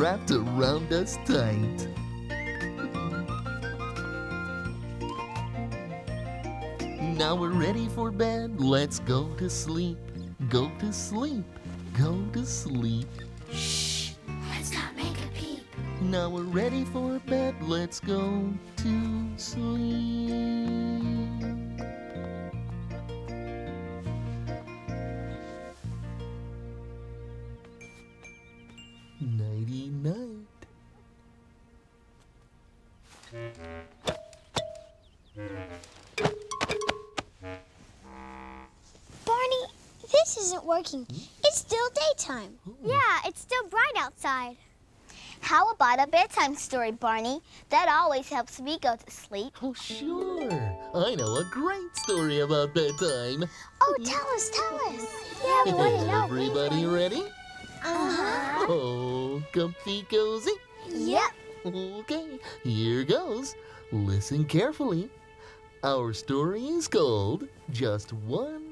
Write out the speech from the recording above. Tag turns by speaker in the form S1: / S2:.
S1: wrapped around us tight. Now we're ready for bed. Let's go to sleep. Go to sleep. Go to sleep.
S2: Shh! Let's not make a peep.
S1: Now we're ready for bed. Let's go to sleep. Nighty night.
S3: Barney, this isn't working. It's still daytime.
S4: Yeah, it's still bright outside.
S5: How about a bedtime story, Barney? That always helps me go to sleep.
S1: Oh, sure. I know a great story about bedtime.
S3: Oh, tell us, tell us.
S4: Yeah, we want to know.
S1: Everybody ready?
S3: Uh-huh.
S1: Oh, comfy cozy?
S3: Yep.
S1: Okay, here goes. Listen carefully. Our story is called Just One